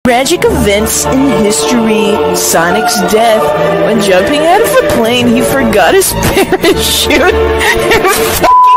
Tragic events in history. Sonic's death. When jumping out of a plane, he forgot his parachute and